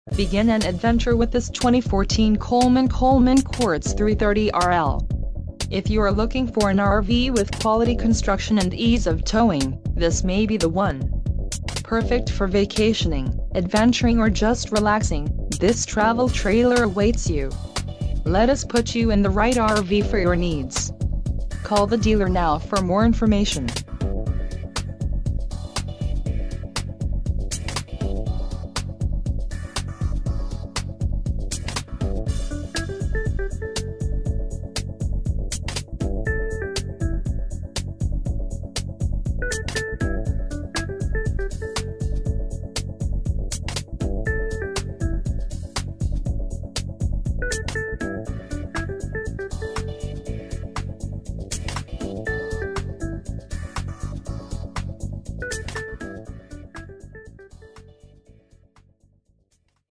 Begin an adventure with this 2014 Coleman Coleman Quartz 330RL. If you are looking for an RV with quality construction and ease of towing, this may be the one. Perfect for vacationing, adventuring or just relaxing, this travel trailer awaits you. Let us put you in the right RV for your needs. Call the dealer now for more information.